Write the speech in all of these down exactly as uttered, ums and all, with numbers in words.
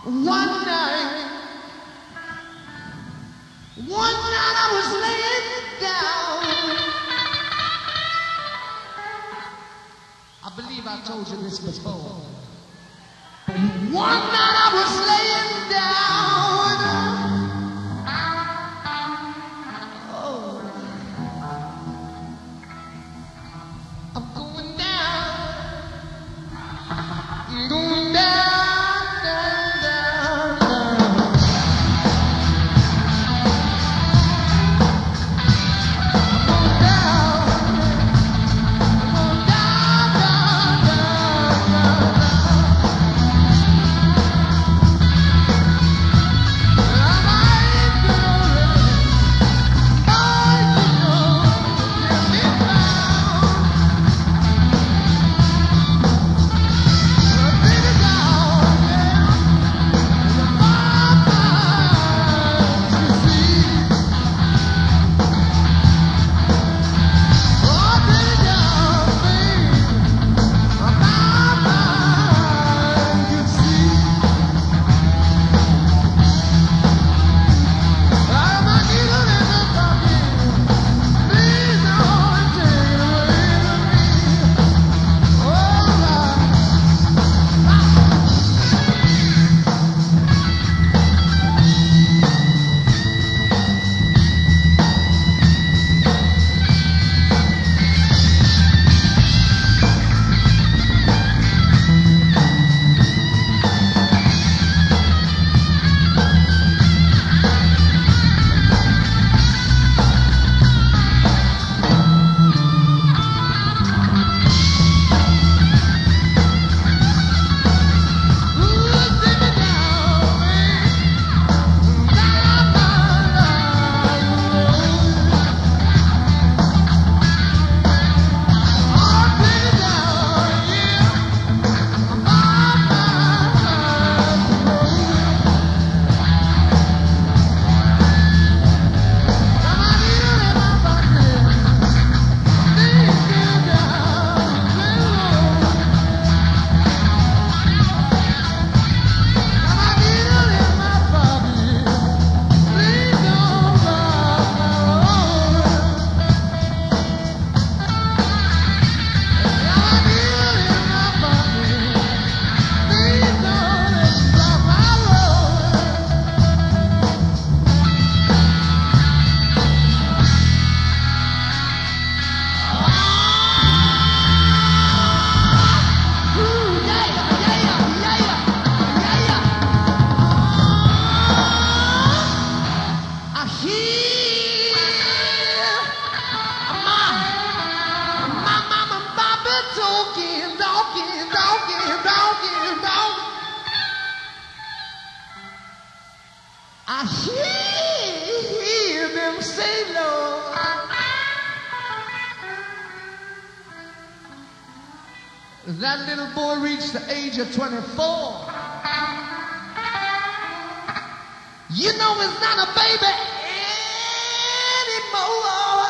One night, one night I was laying down. I believe I told you this before. But one night I was laying down. Oh, I'm going down. I'm going down. That little boy reached the age of twenty-four. You know he's not a baby anymore.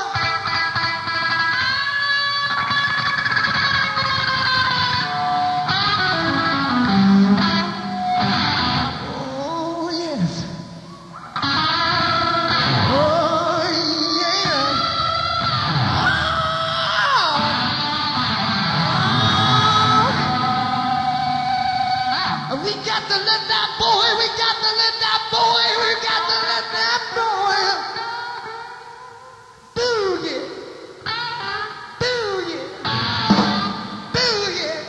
Oh, yes. Oh, yeah. We got to let that boy, we got to let that boy, we got to let that boy boogie, boogie, boogie.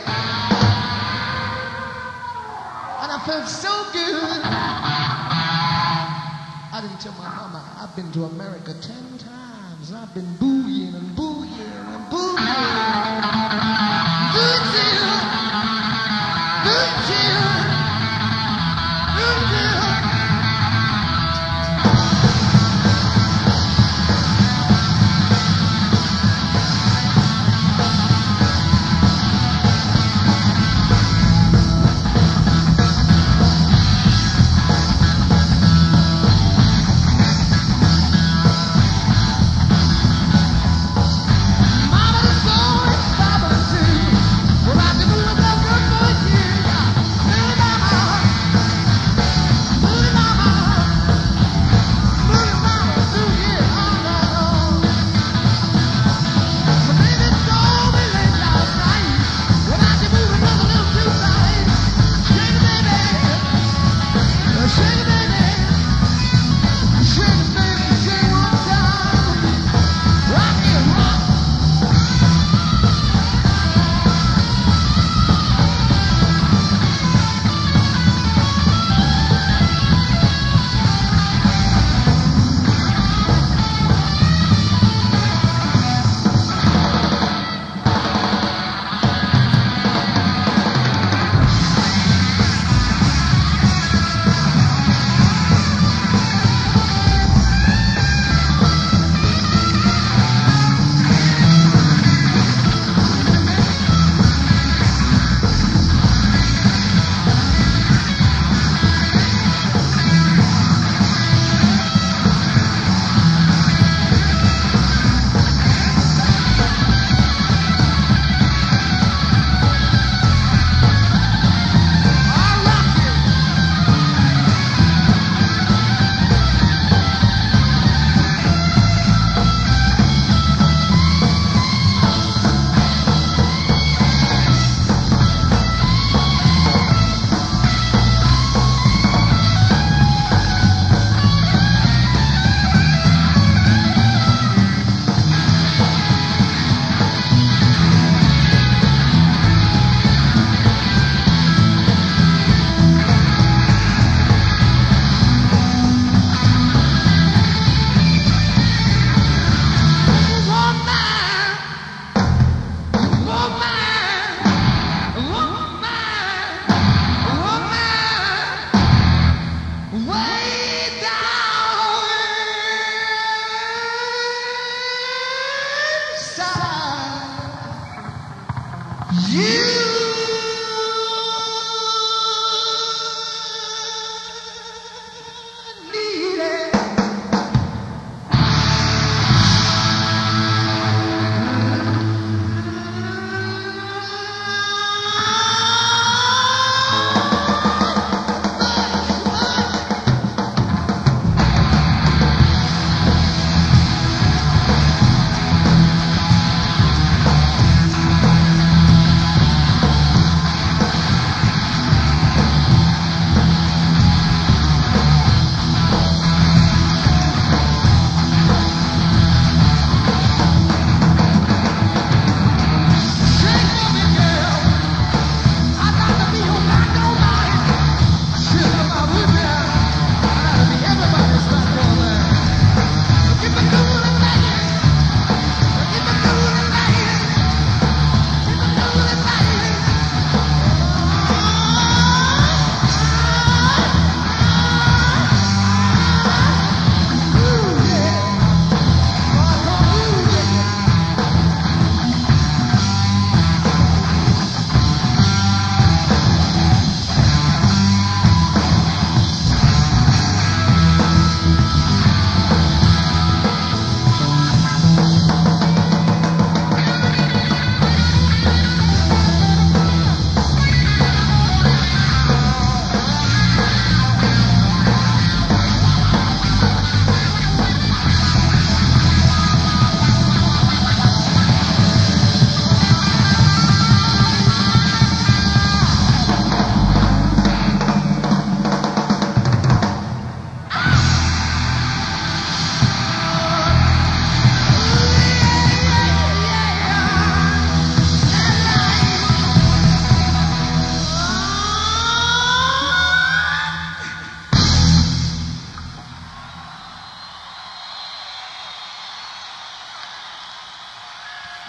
And I felt so good. I didn't tell my mama, I've been to America ten times. I've been boogieing and boogieing and boogieing. Good deal, good deal. Mama's going, Papa's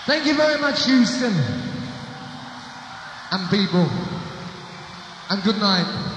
Thank you very much, Houston. And people. And good night.